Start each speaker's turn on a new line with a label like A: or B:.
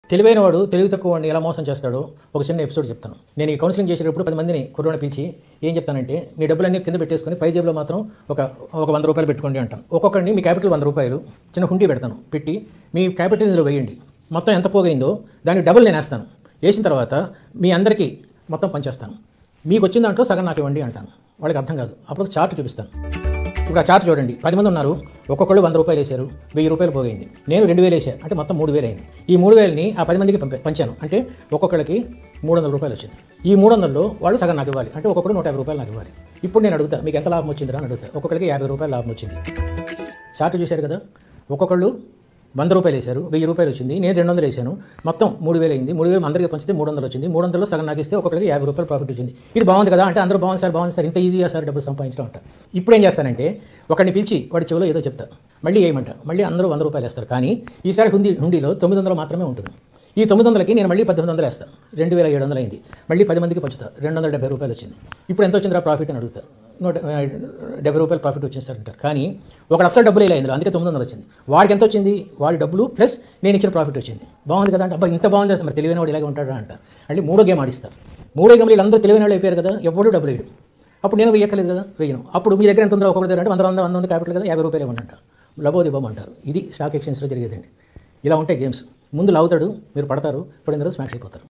A: తెలివైన వాడు తెలివి తక్కువ వాడిని ఎలా మోసం చేస్తాడో ఒక చిన్న ఎపిసోడ్ చెప్తాను. నేను ఈ కౌన్సిలింగ్ చేసేటప్పుడు 10 మందిని కుర్రోని పిలిచి ఏం చెప్తానంటే, మీ డబ్బులన్నీ కింద పెట్టేసుకొని పై జేబులో మాత్రం ఒక 100 రూపాయలు పెట్టుకోండి అంటాను. ఒక్కొక్కడిని మీ క్యాపిటల్ 100 రూపాయలు చిన్న హుండీ పెడతాను. పెట్టి మీ క్యాపిటల్ ఇందులో వేయండి. మొత్తం ఎంత పోగైందో దానికి డబుల్ నేను వేస్తాను. వేసిన తర్వాత మీ అందరికీ మొత్తం పనిచేస్తాను. మీకు వచ్చిన దాంట్లో సగం నాకు ఇవ్వండి అంటాను. వాళ్ళకి అర్థం కాదు. అప్పుడు చార్ట్ చూపిస్తాను. ఇప్పుడు ఆ చార్ట్ చూడండి. 10 మంది ఉన్నారు. ఒక్కొక్కళ్ళు 100 రూపాయలు వేశారు. 1000 రూపాయలు పోయింది. నేను 2000 వేసాను. అంటే మొత్తం 3000 అయింది. ఈ 3000ని ఆ 10 మందికి పంచాను. అంటే ఒక్కొక్కడికి 300 రూపాయలు వచ్చింది. ఈ 300లో వాళ్ళు సగం నాకు ఇవ్వాలి. అంటే ఒక్కొక్కడు 150 రూపాయలు నాకు ఇవ్వాలి. ఇప్పుడు నేను అడుగుతా, మీకు ఎంత లాభం వచ్చిందిరా అని అడుగుతా. ఒక్కొక్కడికి 50 రూపాయలు లాభం వచ్చింది. చార్ట్ చూశారు కదా. ఒక్కొక్కళ్ళు 100 రూపాయలు వేశారు. 1000 రూపాయలు వచ్చింది. నేను 200 వేసాను. మొత్తం 3000 అయింది. 3000 అందరికీ పంచితే 300 వచ్చింది. 300లో సగం నాకు ఇస్తే ఒక్కొక్కరికి 50 రూపాయలు ప్రాఫిట్ వచ్చింది. ఇది బాగుంది కదా అంటే అందరూ బాగుంది సార్ ఇంత ఈజీగా సార్ డబ్బులు సంపాదించడం అంట. ఇప్పుడు ఏం చేస్తానంటే, ఒకరిని పిలిచి వాడి చెవిలో ఏదో చెప్తా, మళ్ళీ ఏమంట, మళ్ళీ అందరూ 100 రూపాయలు వేస్తారు. కానీ ఈసారి హుండీలో 900 మాత్రమే ఉంటుంది. ఈ 900కి నేను మళ్ళీ 1800 వేస్తాను. 2700 అయింది. మళ్ళీ 10 మందికి పంచుతా. 270 రూపాయలు వచ్చింది. ఇప్పుడు ఎంత వచ్చిందిరా ప్రాఫిట్ అని అడుగుతా. 170 రూపాయలు ప్రాఫిట్ వచ్చింది సార్ అంటారు. కానీ ఒకడు అసలు డబ్బులు ఇలా ఇందులో, అందుకే 900 వచ్చింది. వాడికి ఎంత వచ్చింది? వాడి డబ్బులు ప్లస్ నేను ఇచ్చిన ప్రాఫిట్ వచ్చింది. బాగుంది కదా అంటే, అబ్బా ఇంత బాగుంది సార్, మరి తెలివైన వాడు ఇలాగే ఉంటాడా అంటారు. అంటే 3వ గేమ్ ఆడిస్తారు. 3వ గేమ్లో వీళ్ళందరూ తెలివైన వాళ్ళు అయిపోయారు కదా, ఎవరు డబ్బులు వేయడు. అప్పుడు నేను వేయక్కలేదు కదా, వేయను. అప్పుడు మీ దగ్గర ఎంత ఉందో ఒక్కొక్కటి దగ్గర అంటే 100 క్యాపిటల్ కదా, 50 రూపాయలు ఇవ్వండి అంటారు. లబోదిబం అంటారు. ఇది స్టాక్ ఎక్స్చేంజ్లో జరిగేదండి. ఇలా ఉంటాయి గేమ్స్. ముందు లాగుతాడు, మీరు పడతారు, పడిన తర్వాత స్మాష్ అయిపోతారు.